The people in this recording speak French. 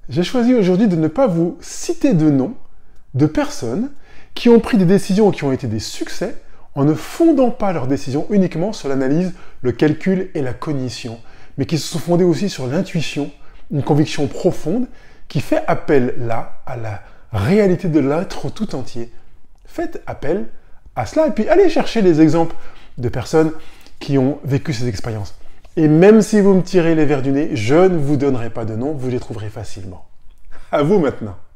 J'ai choisi aujourd'hui de ne pas vous citer de noms de personnes qui ont pris des décisions qui ont été des succès en ne fondant pas leurs décisions uniquement sur l'analyse, le calcul et la cognition, mais qui se sont fondées aussi sur l'intuition, une conviction profonde qui fait appel là à la réalité de l'être tout entier. Faites appel à cela et puis allez chercher les exemples de personnes qui ont vécu ces expériences. Et même si vous me tirez les vers du nez, je ne vous donnerai pas de nom, vous les trouverez facilement. À vous maintenant.